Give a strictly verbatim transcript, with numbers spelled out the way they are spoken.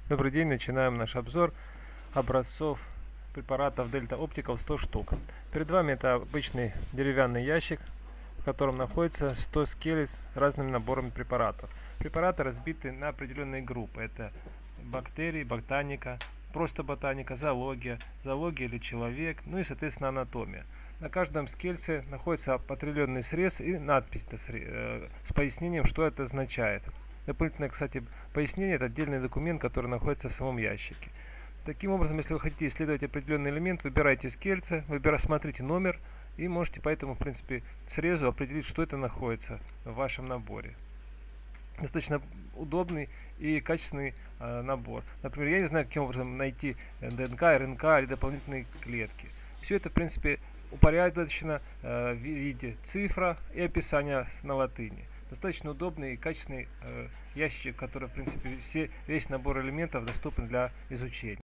Добрый день, начинаем наш обзор образцов препаратов Delta Optical сто штук. Перед вами это обычный деревянный ящик, в котором находится сто скелей с разными наборами препаратов. Препараты разбиты на определенные группы. Это бактерии, ботаника, просто ботаника, зоология, зоология или человек, ну и соответственно анатомия. На каждом скельце находится определенный срез и надпись с пояснением, что это означает. Дополнительное, кстати, пояснение — это отдельный документ, который находится в самом ящике. Таким образом, если вы хотите исследовать определенный элемент, выбирайте скельце, выбирайте, смотрите номер и можете по этому, в принципе, срезу определить, что это находится в вашем наборе. Достаточно удобный и качественный э, набор. Например, я не знаю, каким образом найти ДНК, РНК или дополнительные клетки. Все это, в принципе, упорядочено э, в виде цифра и описания на латыни. Достаточно удобный и качественный э, ящик, который, в принципе, все, весь набор элементов доступен для изучения.